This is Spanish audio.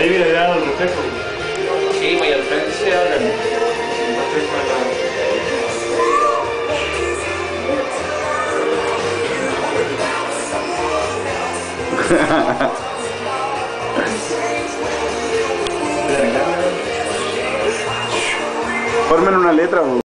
ahí viene dado el reflejo. Sí, pues al frente se habla. Formen una letra,